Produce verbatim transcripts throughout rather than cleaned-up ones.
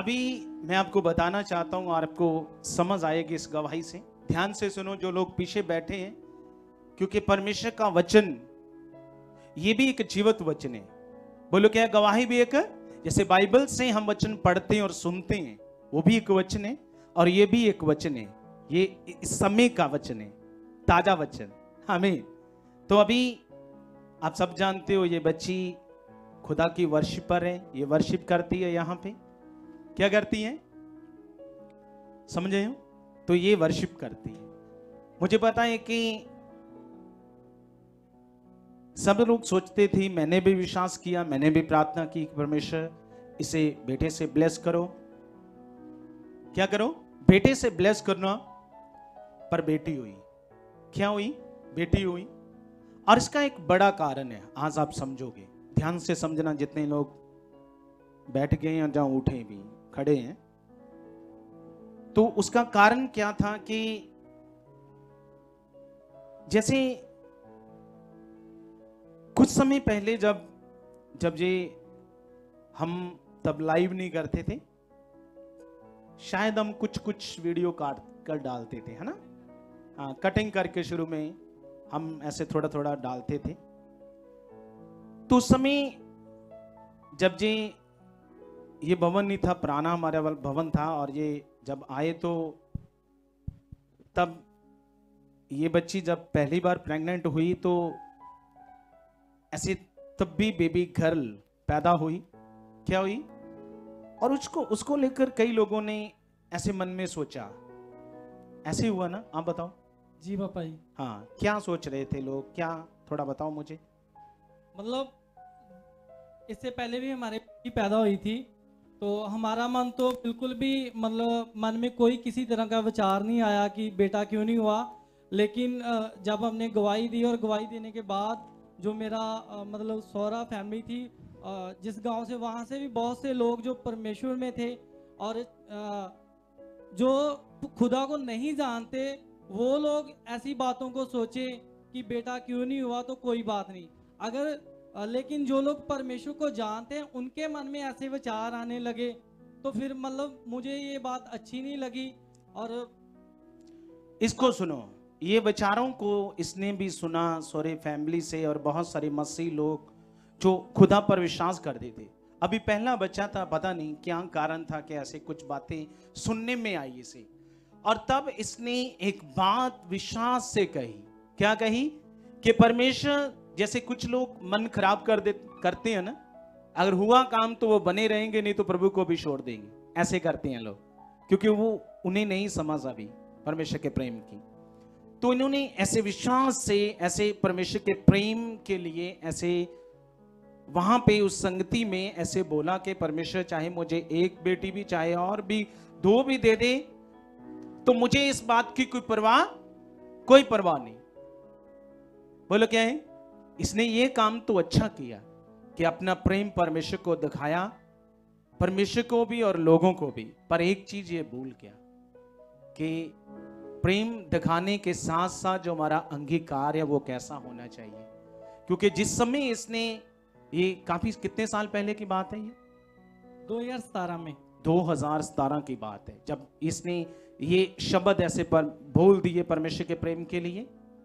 अभी मैं आपको बताना चाहता हूं और आपको समझ आएगी इस गवाही से। ध्यान से सुनो जो लोग पीछे बैठे हैं, क्योंकि परमेश्वर का वचन ये भी एक जीवित वचन है। बोलो क्या गवाही भी एक, जैसे बाइबल से हम वचन पढ़ते हैं और सुनते हैं, वो भी एक वचन है और ये भी एक वचन है। ये इस समय का वचन है, ताजा वचन। आमीन। तो अभी आप सब जानते हो ये बच्ची खुदा की वर्शिपर है, ये वर्शिप करती है। यहाँ पे क्या करती है समझे हो? तो ये वर्शिप करती है। मुझे पता है कि सब लोग सोचते थे, मैंने भी विश्वास किया, मैंने भी प्रार्थना की परमेश्वर इसे बेटे से ब्लेस करो। क्या करो? बेटे से ब्लेस करना। पर बेटी हुई। क्या हुई? बेटी हुई। और इसका एक बड़ा कारण है, आज आप समझोगे। ध्यान से समझना, जितने लोग बैठ गए या जहां उठे भी खड़े हैं। तो उसका कारण क्या था कि जैसे कुछ समय पहले जब जब ये हम तब लाइव नहीं करते थे, शायद हम कुछ कुछ वीडियो काट कर डालते थे, है ना? हाँ, कटिंग करके शुरू में हम ऐसे थोड़ा थोड़ा डालते थे। तो उस समय जब ये ये भवन नहीं था, पुराना हमारा भवन था, और ये जब आए तो तब ये बच्ची जब पहली बार प्रेग्नेंट हुई तो ऐसे तब भी बेबी गर्ल पैदा हुई। क्या हुई? और उसको उसको लेकर कई लोगों ने ऐसे मन में सोचा। ऐसे हुआ ना? आप बताओ। जी पापा जी। हाँ, क्या सोच रहे थे लोग? क्या थोड़ा बताओ मुझे। मतलब इससे पहले भी हमारे बेटी पैदा हुई थी, तो हमारा मन तो बिल्कुल भी मतलब मन में कोई किसी तरह का विचार नहीं आया कि बेटा क्यों नहीं हुआ। लेकिन अ, जब हमने गवाही दी और गवाही देने के बाद जो मेरा अ, मतलब सौरा फैमिली थी अ, जिस गांव से, वहाँ से भी बहुत से लोग जो परमेश्वर में थे और अ, जो खुदा को नहीं जानते, वो लोग ऐसी बातों को सोचे कि बेटा क्यों नहीं हुआ तो कोई बात नहीं। अगर अ, लेकिन जो लोग परमेश्वर को जानते हैं उनके मन में ऐसे विचार आने लगे, तो फिर मतलब मुझे ये बात अच्छी नहीं लगी। और इसको सुनो, ये विचारों को इसने भी सुना सोरे फैमिली से, और बहुत सारे मसीह लोग जो खुदा पर विश्वास करते थे। अभी पहला बच्चा था, पता नहीं क्या कारण था कि ऐसे कुछ बातें सुनने में आई इसे। और तब इसने एक बात विश्वास से कही। क्या कही? कि परमेश्वर, जैसे कुछ लोग मन खराब कर दे करते हैं ना, अगर हुआ काम तो वो बने रहेंगे, नहीं तो प्रभु को भी छोड़ देंगे। ऐसे करते हैं लोग, क्योंकि वो उन्हें नहीं समझ अभी परमेश्वर के प्रेम की। तो इन्होंने ऐसे विश्वास से, ऐसे परमेश्वर के प्रेम के लिए, ऐसे वहां पे उस संगति में ऐसे बोला कि परमेश्वर चाहे मुझे एक बेटी भी, चाहे और भी दो भी दे दे, तो मुझे इस बात की कोई परवाह कोई परवाह नहीं। बोलो क्या है? इसने ये काम तो अच्छा किया कि अपना प्रेम परमेश्वर को दिखाया, परमेश्वर को भी और लोगों को भी। पर एक चीज ये भूल गया कि प्रेम दिखाने के साथ साथ जो हमारा अंगीकार है वो कैसा होना चाहिए। क्योंकि जिस समय इसने, ये काफी कितने साल पहले की बात है, ये दो हजार सतारह में दो हज़ार सत्रह की बात है, जब इसने ये शब्द ऐसे पर बोल दिए परमेश्वर के प्रेम के लिए।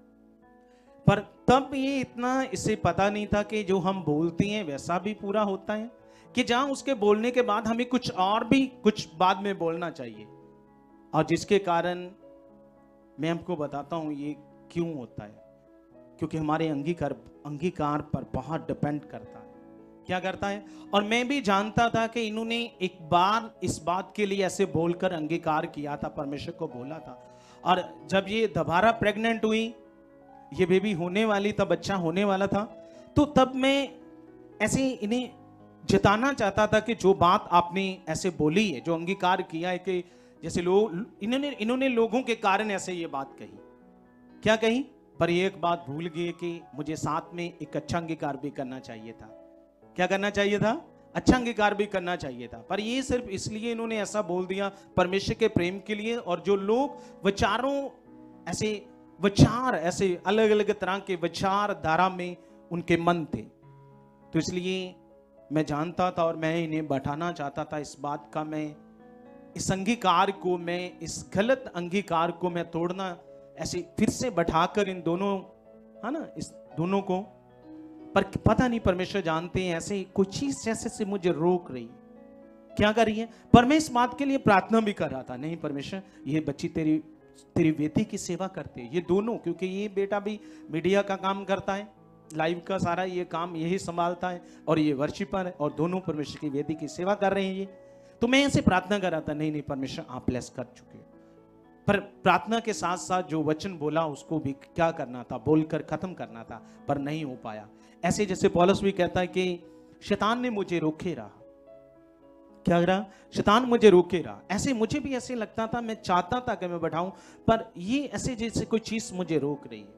पर तब ये इतना इसे पता नहीं था कि जो हम बोलते हैं वैसा भी पूरा होता है, कि जहां उसके बोलने के बाद हमें कुछ और भी कुछ बाद में बोलना चाहिए। और जिसके कारण मैं आपको बताता हूं ये क्यों होता है, क्योंकि हमारे अंगीकार अंगीकार पर बहुत डिपेंड करता है। क्या करता है? और मैं भी जानता था कि इन्होंने एक बार इस बात के लिए ऐसे बोलकर अंगीकार किया था, परमेश्वर को बोला था। और जब ये दोबारा प्रेग्नेंट हुई, ये बेबी होने वाली था, बच्चा होने वाला था, तो तब मैं ऐसे इन्हें जताना चाहता था कि जो बात आपने ऐसे बोली है, जो अंगीकार किया है, कि जैसे लोग इन्होंने इन्होंने लोगों के कारण ऐसे ये बात कही। क्या कही? पर ये एक बात भूल गए कि मुझे साथ में एक अच्छा अंगीकार भी करना चाहिए था। क्या करना चाहिए था? अच्छा अंगीकार भी करना चाहिए था। पर ये सिर्फ इसलिए इन्होंने ऐसा बोल दिया परमेश्वर के प्रेम के लिए। और जो लोग विचारों ऐसे विचार ऐसे अलग अलग तरह के विचार धारा में उनके मन थे, तो इसलिए मैं जानता था और मैं इन्हें बैठाना चाहता था। इस बात का मैं इस अंगीकार को मैं, इस गलत अंगीकार को मैं तोड़ना, ऐसे फिर से बैठाकर इन दोनों, है ना, इस दोनों को, पर पता नहीं परमेश्वर जानते हैं ऐसे कुछ चीज जैसे से मुझे रोक रही है, क्या कर रही है। पर मैं इस बात के लिए प्रार्थना भी कर रहा था, नहीं परमेश्वर ये बच्ची तेरी तेरी वेदी की सेवा करते हैं, ये दोनों, क्योंकि ये बेटा भी मीडिया का काम करता है, लाइव का सारा ये काम यही संभालता है, और ये वर्शिपर है, और दोनों परमेश्वर की वेदी की सेवा कर रहे हैं ये। तो मैं ऐसे प्रार्थना कर रहा था, नहीं नहीं परमेश्वर आप ब्लेस कर चुके, पर प्रार्थना के साथ साथ जो वचन बोला उसको भी क्या करना था, बोलकर खत्म करना था, पर नहीं हो पाया। ऐसे जैसे पौलुस भी कहता है कि शैतान ने मुझे रोके रहा, क्या रहा, शैतान मुझे रोके रहा। ऐसे मुझे भी ऐसे लगता था, मैं चाहता था कि मैं बढ़ाऊं, पर ये ऐसे जैसे कोई चीज मुझे रोक रही है।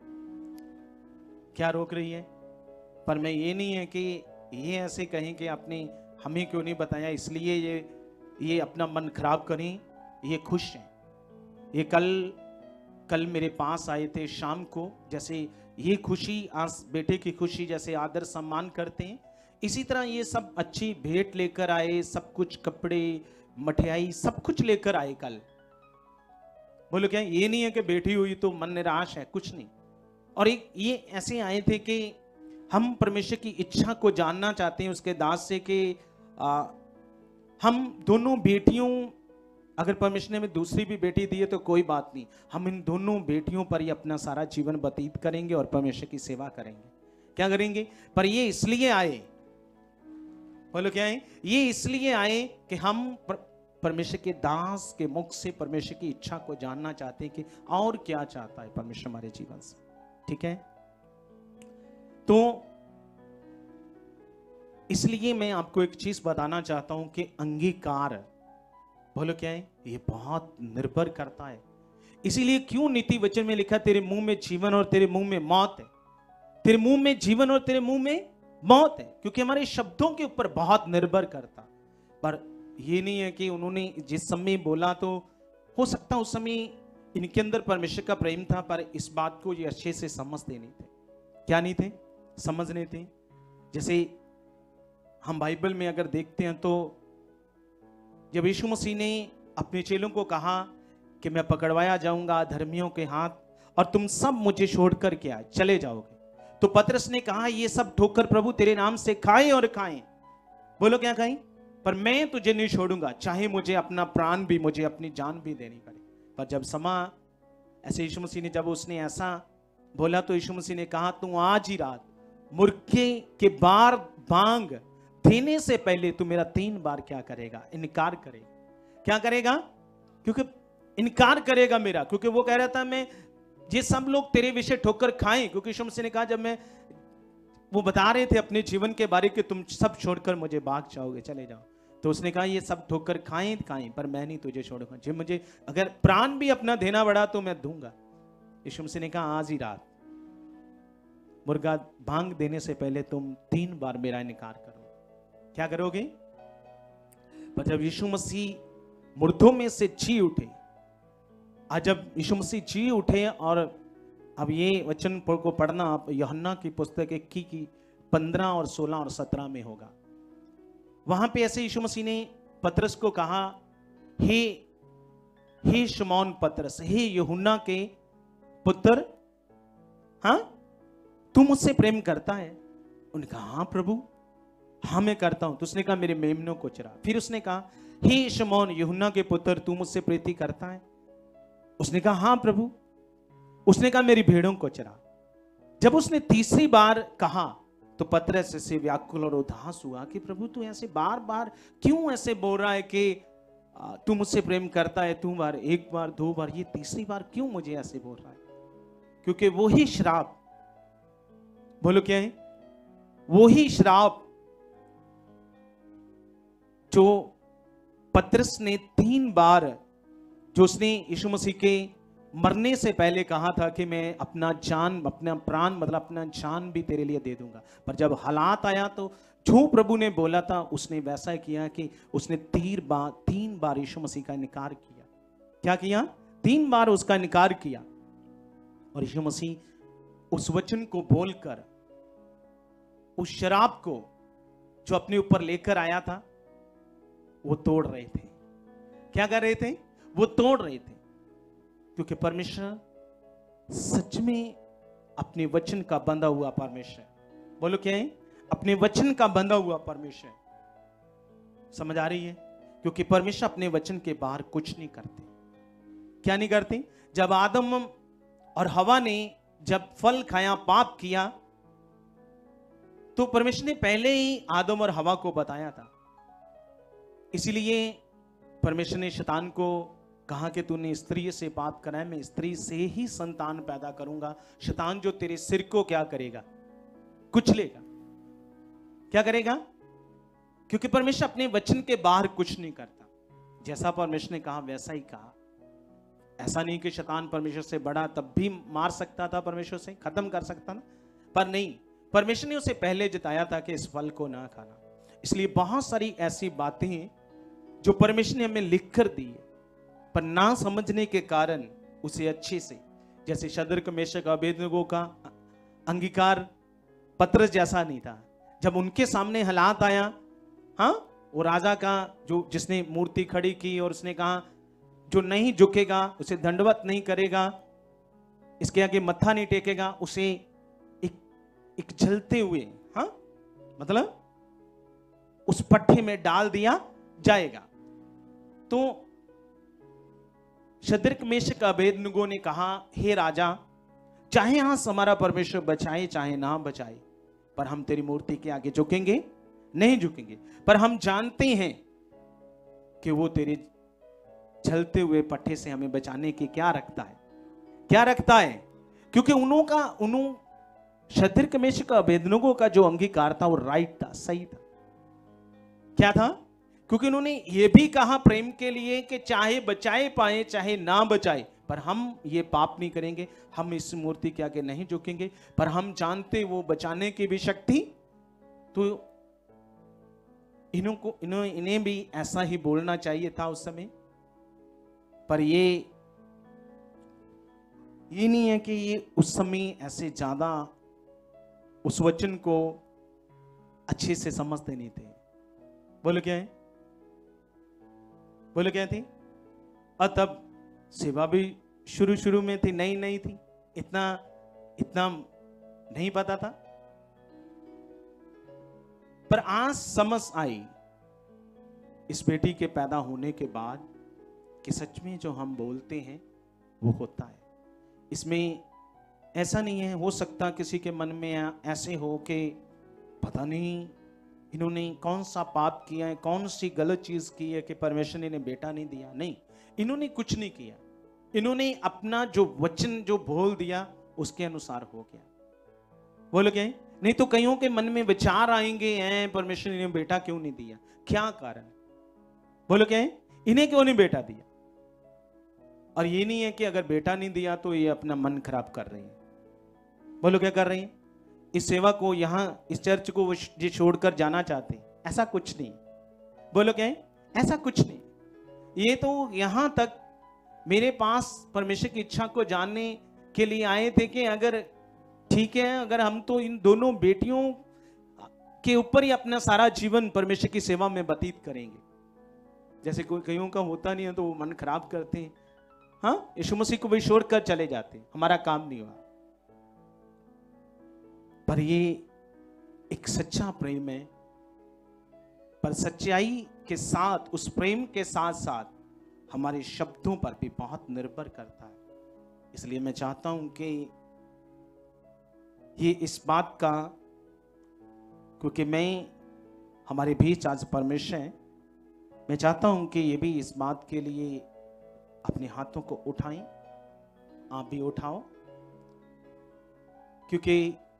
क्या रोक रही है? पर मैं ये नहीं है कि ये ऐसे कहें कि आपने हमें क्यों नहीं बताया इसलिए ये ये अपना मन खराब करें, ये खुश हैं। ये कल कल मेरे पास आए थे शाम को, जैसे ये खुशी आज बेटे की खुशी जैसे आदर सम्मान करते हैं, इसी तरह ये सब अच्छी भेंट लेकर आए, सब कुछ कपड़े मठियाई सब कुछ लेकर आए कल। बोलो क्या, ये नहीं है कि बेटी हुई तो मन निराश है, कुछ नहीं। और एक ये ऐसे आए थे कि हम परमेश्वर की इच्छा को जानना चाहते हैं उसके दास से कि आ, हम दोनों बेटियों, अगर परमेश्वर ने हमें दूसरी भी बेटी दी है तो कोई बात नहीं, हम इन दोनों बेटियों पर ही अपना सारा जीवन व्यतीत करेंगे और परमेश्वर की सेवा करेंगे। क्या करेंगे? पर ये इसलिए आए, बोलो क्या है, ये इसलिए आए कि हम पर, परमेश्वर के दास के मुख से परमेश्वर की इच्छा को जानना चाहते हैं कि और क्या चाहता है परमेश्वर हमारे जीवन से। ठीक है, तो इसलिए मैं आपको एक चीज बताना चाहता हूं कि अंगीकार, बोलो क्या है, ये बहुत निर्भर करता है। इसीलिए क्यों नीति वचन में लिखा तेरे मुंह में जीवन और तेरे मुंह में मौत है, तेरे मुंह में जीवन और तेरे मुंह में मौत है, क्योंकि हमारे शब्दों के ऊपर बहुत निर्भर करता। पर ये नहीं है कि उन्होंने जिस समय बोला तो हो सकता उस समय इनके अंदर परमेश्वर का प्रेम था, पर इस बात को ये अच्छे से समझते नहीं थे। क्या नहीं थे? समझने थे। जैसे हम बाइबल में अगर देखते हैं तो जब यीशु मसीह ने अपने चेलों को कहा कि मैं पकड़वाया जाऊंगा धर्मियों के हाथ और तुम सब मुझे छोड़कर के आए चले जाओगे, तो पतरस ने कहा ये सब ठोकर प्रभु तेरे नाम से खाएं और खाएं। बोलो क्या खाएं? पर मैं तुझे नहीं छोड़ूंगा, चाहे मुझे अपना प्राण भी, मुझे अपनी जान भी देनी पड़े। पर जब समा ऐसे यीशु मसीह ने जब उसने ऐसा बोला तो यीशु मसीह ने कहा तू आज ही रात मुर्गे के बार बांग देने से पहले तू मेरा तीन बार क्या करेगा? इनकार करेगा। क्या करेगा? क्योंकि इनकार करेगा मेरा, क्योंकि वो कह रहा था मैं ये सब लोग तेरे विषय ठोकर खाएं, क्योंकि यीशु मसीह ने कहा जब मैं, वो बता रहे थे अपने जीवन के बारे कि तुम सब छोड़कर मुझे भाग जाओगे, चले जाओ, तो उसने कहा ये सब ठोकर खाएं खाएं पर मैं नहीं तुझे छोड़ूंगा, जो मुझे अगर प्राण भी अपना देना पड़ा तो मैं दूंगा। यीशु मसीह ने कहा आज ही रात मुर्गा भांग देने से पहले तुम तीन बार मेरा इनकार करो। क्या करोगे? पर जब यीशु मसीह मुर्दों में से जी उठे, आज जब यीशु मसीह जी उठे, और अब ये वचन को पढ़ना आप यूहन्ना की पुस्तक इक्की की पंद्रह और सोलह और सत्रह में होगा। वहां पे ऐसे यीशु मसीह ने पतरस को कहा हे हे शमौन पतरस, हे यूहन्ना के पुत्र, हाँ तू मुझसे प्रेम करता है? उन्होंने कहा हाँ प्रभु, हाँ मैं करता हूं। तो उसने कहा मेरे मेमनों को चरा। फिर उसने कहा हे शमौन यूहन्ना के पुत्र, तू मुझसे प्रीति करता है? उसने कहा हाँ प्रभु। उसने कहा मेरी भेड़ों को चरा। जब उसने तीसरी बार कहा तो पतरस से व्याकुल और उदास हुआ कि प्रभु तू ऐसे बार बार क्यों ऐसे बोल रहा है कि तू मुझसे प्रेम करता है, तू बार एक बार दो बार, ये तीसरी बार क्यों मुझे ऐसे बोल रहा है? क्योंकि वही श्राप, बोलो क्या है, वही श्राप जो पतरस ने तीन बार, जो उसने यीशु मसीह के मरने से पहले कहा था कि मैं अपना जान, अपना प्राण मतलब अपना जान भी तेरे लिए दे दूंगा, पर जब हालात आया तो जो प्रभु ने बोला था उसने वैसा किया कि उसने तीन बार तीन बार यीशु मसीह का इनकार किया। क्या किया? तीन बार उसका इनकार किया। और यीशु मसीह उस वचन को बोलकर उस शराब को जो अपने ऊपर लेकर आया था वो तोड़ रहे थे। क्या कर रहे थे? वो तोड़ रहे थे, क्योंकि परमेश्वर सच में अपने वचन का बंधा हुआ परमेश्वर। बोलो क्या है? अपने वचन का बंधा हुआ परमेश्वर। समझ आ रही है? क्योंकि परमेश्वर अपने वचन के बाहर कुछ नहीं करते। क्या नहीं करते? जब आदम और हवा ने जब फल खाया, पाप किया, तो परमेश्वर ने पहले ही आदम और हवा को बताया था। इसीलिए परमेश्वर ने शैतान को कहा कि तूने स्त्री से पाप करा है, मैं स्त्री से ही संतान पैदा करूंगा। शैतान जो तेरे सिर को क्या करेगा? कुचलेगा। क्या करेगा? क्योंकि परमेश्वर अपने वचन के बाहर कुछ नहीं करता। जैसा परमेश्वर ने कहा वैसा ही कहा। ऐसा नहीं कि शैतान परमेश्वर से बड़ा, तब भी मार सकता था, परमेश्वर से खत्म कर सकता ना, पर नहीं, परमेश्वर ने उसे पहले जताया था कि इस फल को ना खाना। इसलिए बहुत सारी ऐसी बातें हैं जो परमेश्वर ने हमें लिख कर दी है, पर ना समझने के कारण उसे अच्छे से, जैसे शद्रक मेशक अबेदनगो का अंगीकार पत्र जैसा नहीं था। जब उनके सामने हालात आया, हाँ, वो राजा का जो जिसने मूर्ति खड़ी की और उसने कहा जो नहीं झुकेगा, उसे दंडवत नहीं करेगा, इसके आगे मत्था नहीं टेकेगा, उसे एक एक जलते हुए, हाँ, मतलब उस पट्टे में डाल दिया जाएगा। तो शद्रक मेशक अबेदनगो ने कहा, हे राजा, चाहे आज हमारा परमेश्वर बचाए चाहे ना बचाए, पर हम तेरी मूर्ति के आगे झुकेंगे नहीं झुकेंगे। पर हम जानते हैं कि वो तेरे जलते हुए पट्टे से हमें बचाने की क्या रखता है, क्या रखता है। क्योंकि उन्हों का उन्हों शद्रक मेशक अबेदनगो का जो अंगीकार था वो राइट था, सही था। क्या था? क्योंकि उन्होंने ये भी कहा प्रेम के लिए कि चाहे बचाए पाए चाहे ना बचाए, पर हम ये पाप नहीं करेंगे, हम इस मूर्ति के आगे नहीं झुकेंगे, पर हम जानते वो बचाने की भी शक्ति। तो इन्हों को इन्हों इन्हें भी ऐसा ही बोलना चाहिए था उस समय। पर ये ये नहीं है कि ये उस समय ऐसे ज्यादा उस वचन को अच्छे से समझते नहीं थे। बोलो क्या है? बोलो क्या थी? और तब सेवा भी शुरू शुरू में थी, नई नई थी, इतना इतना नहीं पता था। पर आज समझ आई इस बेटी के पैदा होने के बाद कि सच में जो हम बोलते हैं वो होता है। इसमें ऐसा नहीं है, हो सकता किसी के मन में ऐसे हो कि पता नहीं इन्होंने कौन सा पाप किया है, कौन सी गलत चीज की है कि परमेश्वर ने इन्हें बेटा नहीं दिया। नहीं, इन्होंने कुछ नहीं किया, इन्होंने अपना जो वचन जो बोल दिया उसके अनुसार हो गया। बोलो क्या? नहीं तो कईयों के मन में विचार आएंगे, हैं परमेश्वर ने बेटा क्यों नहीं दिया, क्या कारण? बोलो क्या है? इन्हें क्यों नहीं बेटा दिया? और ये नहीं है कि अगर बेटा नहीं दिया तो ये अपना मन खराब कर रही है। बोलो क्या कर रही है? इस सेवा को, यहाँ इस चर्च को वो ये छोड़कर जाना चाहते, ऐसा कुछ नहीं। बोलो क्या है? ऐसा कुछ नहीं। ये तो यहाँ तक मेरे पास परमेश्वर की इच्छा को जानने के लिए आए थे कि अगर ठीक है, अगर हम तो इन दोनों बेटियों के ऊपर ही अपना सारा जीवन परमेश्वर की सेवा में व्यतीत करेंगे। जैसे कोई कईयों का होता नहीं है तो वो मन खराब करते हैं, हाँ, यीशु मसीह को भी छोड़कर चले जाते हैं, हमारा काम नहीं हुआ। पर ये एक सच्चा प्रेम है, पर सच्चाई के साथ, उस प्रेम के साथ साथ हमारे शब्दों पर भी बहुत निर्भर करता है। इसलिए मैं चाहता हूं कि ये इस बात का, क्योंकि मैं हमारे बीच आज परमेश्वर है, मैं चाहता हूं कि ये भी इस बात के लिए अपने हाथों को उठाएं, आप भी उठाओ, क्योंकि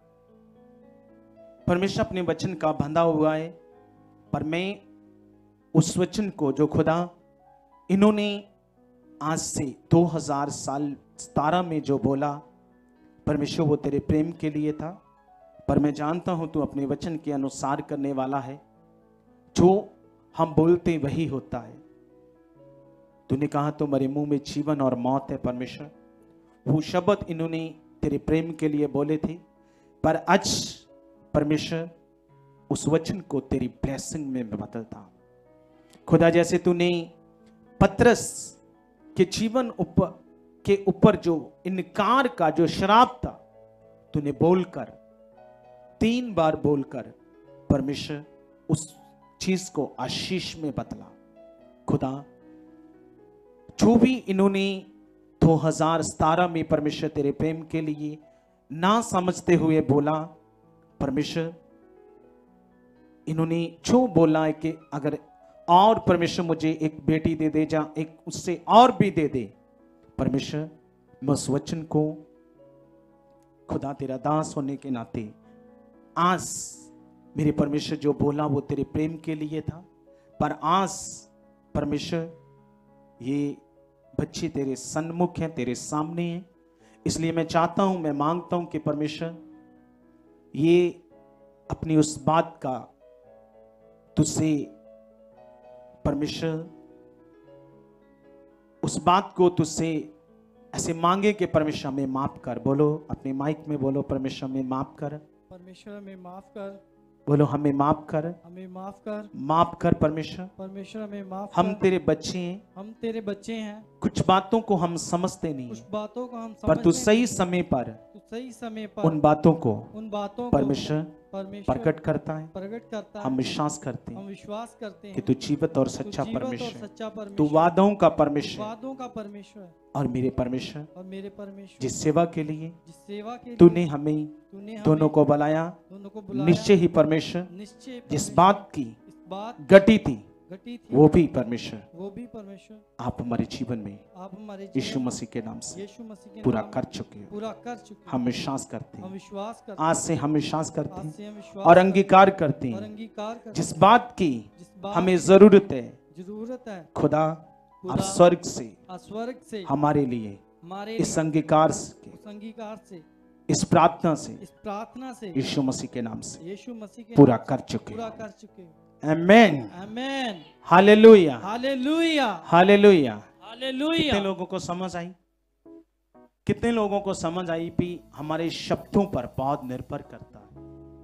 परमेश्वर अपने वचन का बंधा हुआ है। पर मैं उस वचन को जो खुदा इन्होंने आज से दो हजार साल सतारा में जो बोला, परमेश्वर वो तेरे प्रेम के लिए था, पर मैं जानता हूं तू अपने वचन के अनुसार करने वाला है। जो हम बोलते वही होता है। तूने कहा तो मेरे मुंह में जीवन और मौत है। परमेश्वर वो शब्द इन्होंने तेरे प्रेम के लिए बोले थे, पर आज परमेश्वर उस वचन को तेरी ब्लेसिंग में बदलता। खुदा, जैसे तूने पतरस के जीवन ऊपर के ऊपर जो इनकार का जो श्राप था, तूने बोलकर, तीन बार बोलकर परमेश्वर उस चीज को आशीष में बदला। खुदा, जो भी इन्होंने दो हज़ार सत्रह में परमेश्वर तेरे प्रेम के लिए ना समझते हुए बोला, परमेश्वर इन्होंने जो बोला है कि अगर और परमेश्वर मुझे एक बेटी दे दे, जा एक उससे और भी दे दे, परमेश्वर मैं उस वचन को, खुदा तेरा दास होने के नाते आज मेरे परमेश्वर जो बोला वो तेरे प्रेम के लिए था, पर आज परमेश्वर ये बच्चे तेरे सन्मुख हैं, तेरे सामने हैं, इसलिए मैं चाहता हूं, मैं मांगता हूं कि परमेश्वर ये अपनी उस बात का तुझसे परमेश्वर उस बात को तुझसे ऐसे मांगे कि परमेश्वर में माफ कर। बोलो अपने माइक में बोलो, परमेश्वर में माफ कर, परमेश्वर हमें माफ कर, बोलो हमें माफ कर, हमें माफ कर, माफ कर परमेश्वर, परमेश्वर हमें माफ हम कर। तेरे बच्चे हैं, हम तेरे बच्चे हैं, कुछ बातों को हम समझते नहीं, कुछ बातों को हम पर तू समझते सही नहीं, समय पर तू सही समय पर उन बातों को उन बातों को परमेश्वर परमेश्वर प्रकट करता है। प्रकट करता है। हम विश्वास करते हम हैं विश्वास करते कि हैं तू जीवित और तू सच्चा जीवित और परमेश्वर है, सच्चा तू परमेश्वर, वादों का तू परमेश्वर है। वादों का परमेश्वर है। और मेरे परमेश्वर, और मेरे परमेश्वर, जिस सेवा के लिए जिस सेवा के लिए तूने हमें तूने हमें दोनों को बुलाया, दोनों को बुलाया, निश्चय ही परमेश्वर निश्चय जिस परमेश्वर, बात की इस बात घटी थी घटी थी वो भी परमेश्वर वो भी परमेश्वर आप हमारे जीवन में आप हमारे यीशु जीवन मसीह के नाम से यीशु मसीह के पूरा नाम कर चुके हो। पूरा कर चुके हम हैं। विश्वास करते हम हैं, विश्वास करते आज से हम विश्वास करते आज हैं से हम विश्वास और करते अंगीकार करते हैं और हैं अंगीकार करते जिस बात की जिस बात हमें जरूरत है, जरूरत है खुदा आप खुदा स्वर्ग से स्वर्ग से हमारे लिए हमारे इस लिए अंगीकार से, उस अंगीकार से, इस प्रार्थना से इस प्रार्थना से यीशु मसीह के नाम से यीशु मसीह के पूरा नाम कर से चुके पूरा हैं। कर चुके हैं। Amen, amen, hallelujah, hallelujah, hallelujah. कितने हालेलुया। लोगों को समझ आई? कितने लोगों को समझ आई भी हमारे शब्दों पर बहुत निर्भर करता है।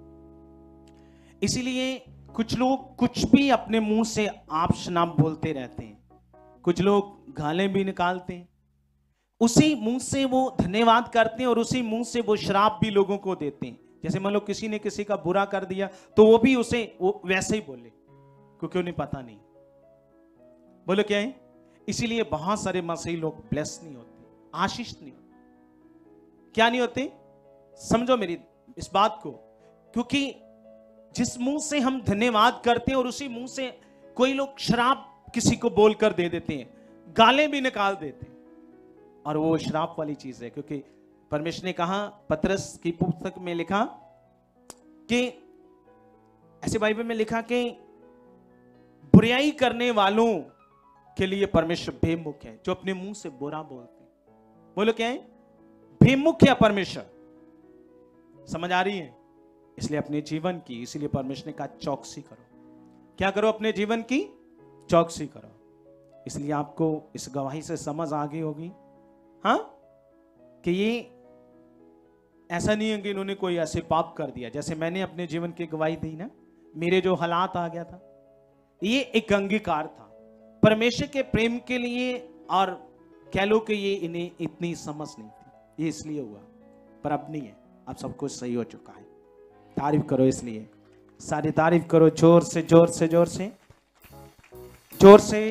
इसीलिए कुछ लोग कुछ भी अपने मुंह से आप शनाप बोलते रहते हैं, कुछ लोग गालें भी निकालते हैं, उसी मुंह से वो धन्यवाद करते हैं और उसी मुंह से वो शराब भी लोगों को देते हैं। जैसे मान लो किसी ने किसी का बुरा कर दिया तो वो भी उसे वो वैसे ही बोले, क्योंकि उन्हें पता नहीं। बोलो क्या है? इसीलिए बहुत सारे मसीही लोग ब्लेस नहीं होते, आशीष नहीं होते। क्या नहीं होते? समझो मेरी इस बात को, क्योंकि जिस मुंह से हम धन्यवाद करते हैं और उसी मुंह से कोई लोग शराब किसी को बोलकर दे देते हैं, गालें भी निकाल देते हैं, और वो शराब वाली चीज है। क्योंकि परमेश्वर ने कहा, पतरस की पुस्तक में लिखा कि ऐसे बाइबल में लिखा कि बुराई करने वालों के लिए परमेश्वर बेमुख है, जो अपने मुंह से बुरा बोलते हैं। बोलो क्या है? बेमुख है परमेश्वर। समझ आ रही है? इसलिए अपने जीवन की, इसलिए परमेश्वर ने कहा चौकसी करो। क्या करो? अपने जीवन की चौकसी करो। इसलिए आपको इस गवाही से समझ आ गई होगी, हाँ, कि ये ऐसा नहीं है कि इन्होंने कोई ऐसे पाप कर दिया। जैसे मैंने अपने जीवन की गवाही दी ना, मेरे जो हालात आ गया था, ये एक अंगीकार था परमेश्वर के प्रेम के लिए, और कह लो कि ये इन्हें इतनी समझ नहीं थी, ये इसलिए हुआ, पर अब नहीं है, अब सब कुछ सही हो चुका है। तारीफ करो, इसलिए सारी तारीफ करो, जोर से जोर से जोर से जोर से,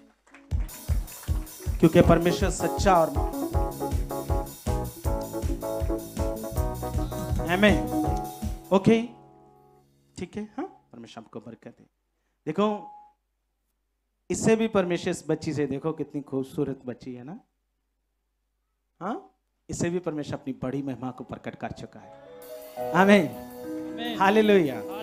क्योंकि परमेश्वर सच्चा और आमीन। ओके, ठीक है, हाँ, परमेश्वर आपको बरकत दे। देखो, इससे भी परमेश्वर इस बच्ची से, देखो कितनी खूबसूरत बच्ची है ना, हाँ, इससे भी परमेश्वर अपनी बड़ी महिमा को प्रकट कर चुका है। आमीन, हालेलुया।